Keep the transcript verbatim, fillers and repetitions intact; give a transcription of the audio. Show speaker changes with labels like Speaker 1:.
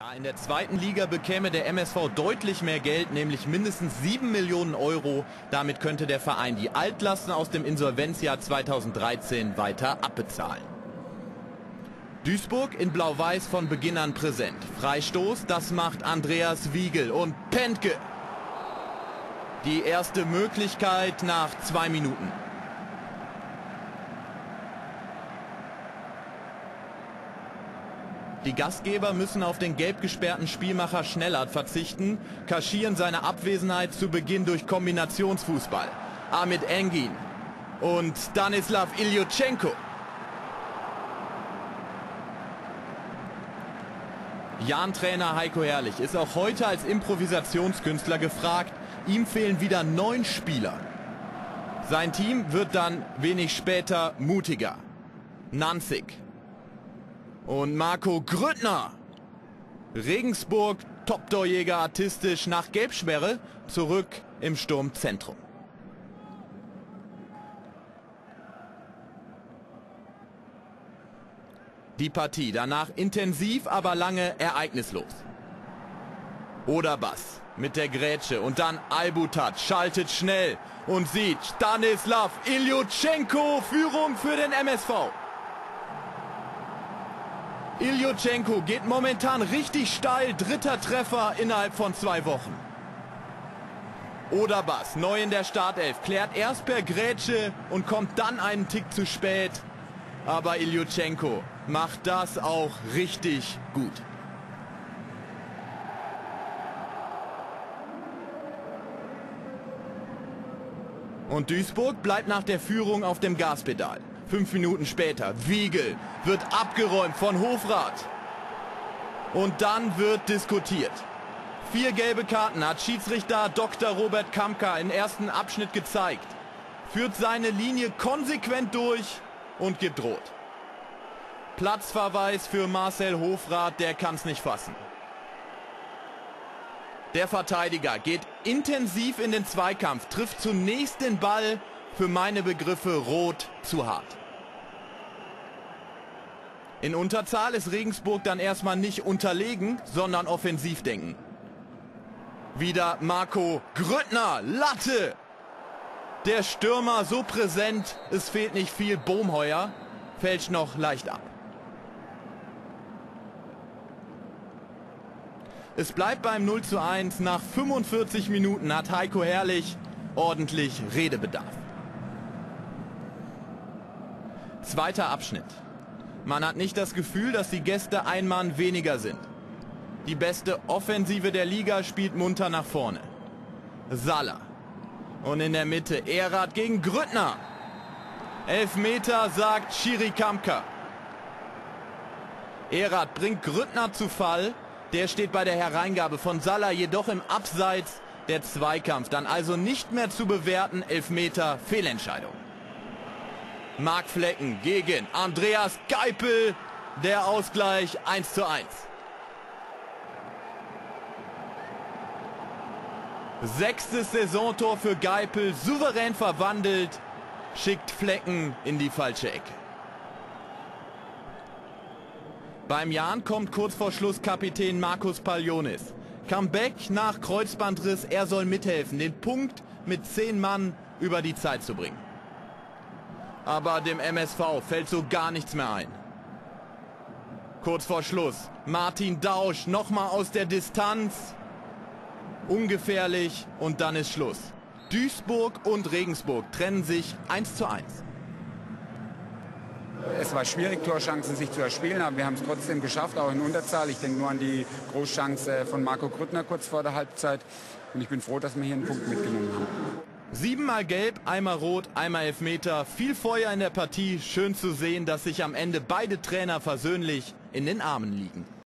Speaker 1: In der zweiten Liga bekäme der M S V deutlich mehr Geld, nämlich mindestens sieben Millionen Euro. Damit könnte der Verein die Altlasten aus dem Insolvenzjahr zweitausenddreizehn weiter abbezahlen. Duisburg in Blau-Weiß von Beginn an präsent. Freistoß, das macht Andreas Wiegel und Pentke. Die erste Möglichkeit nach zwei Minuten. Die Gastgeber müssen auf den gelb gesperrten Spielmacher Schnellert verzichten, kaschieren seine Abwesenheit zu Beginn durch Kombinationsfußball. Ahmet Engin und Stanislav Iljutschenko. Jan-Trainer Heiko Herrlich ist auch heute als Improvisationskünstler gefragt. Ihm fehlen wieder neun Spieler. Sein Team wird dann wenig später mutiger. Nanzig und Marco Grüttner. Regensburg, Top-Torjäger artistisch nach Gelbsperre, zurück im Sturmzentrum. Die Partie danach intensiv, aber lange ereignislos. Oderbass mit der Grätsche und dann Albutat schaltet schnell und sieht Stanislav Iljutschenko, Führung für den M S V. Iljutschenko geht momentan richtig steil, dritter Treffer innerhalb von zwei Wochen. Oderbass, neu in der Startelf, klärt erst per Grätsche und kommt dann einen Tick zu spät. Aber Iljutschenko macht das auch richtig gut. Und Duisburg bleibt nach der Führung auf dem Gaspedal. Fünf Minuten später, Wiegel wird abgeräumt von Hofrath. Und dann wird diskutiert. Vier gelbe Karten hat Schiedsrichter Doktor Robert Kamka im ersten Abschnitt gezeigt. Führt seine Linie konsequent durch und gibt rot. Platzverweis für Marcel Hofrath, der kann es nicht fassen. Der Verteidiger geht intensiv in den Zweikampf, trifft zunächst den Ball, für meine Begriffe rot zu hart. In Unterzahl ist Regensburg dann erstmal nicht unterlegen, sondern offensiv denken. Wieder Marco Grüttner, Latte! Der Stürmer so präsent, es fehlt nicht viel. Bohmheuer fälscht noch leicht ab. Es bleibt beim null zu eins. Nach fünfundvierzig Minuten hat Heiko Herrlich ordentlich Redebedarf. Zweiter Abschnitt. Man hat nicht das Gefühl, dass die Gäste ein Mann weniger sind. Die beste Offensive der Liga spielt munter nach vorne. Salah. Und in der Mitte Erath gegen Grüttner. Elfmeter, sagt Schiri Kamka. Erath bringt Grüttner zu Fall. Der steht bei der Hereingabe von Salah jedoch im Abseits. Der Zweikampf dann also nicht mehr zu bewerten. Elfmeter, Fehlentscheidung. Marc Flecken gegen Andreas Geipel. Der Ausgleich eins zu eins. Sechstes Saisontor für Geipel, souverän verwandelt, schickt Flecken in die falsche Ecke. Beim Jan kommt kurz vor Schluss Kapitän Markus Palionis. Comeback nach Kreuzbandriss, er soll mithelfen, den Punkt mit zehn Mann über die Zeit zu bringen. Aber dem M S V fällt so gar nichts mehr ein. Kurz vor Schluss, Martin Dausch nochmal aus der Distanz. Ungefährlich und dann ist Schluss. Duisburg und Regensburg trennen sich eins zu eins.
Speaker 2: Es war schwierig, Torchancen sich zu erspielen, aber wir haben es trotzdem geschafft, auch in Unterzahl. Ich denke nur an die Großchance von Marco Grüttner kurz vor der Halbzeit. Und ich bin froh, dass wir hier einen Punkt mitgenommen haben.
Speaker 1: Siebenmal gelb, einmal rot, einmal Elfmeter. Viel Feuer in der Partie. Schön zu sehen, dass sich am Ende beide Trainer versöhnlich in den Armen liegen.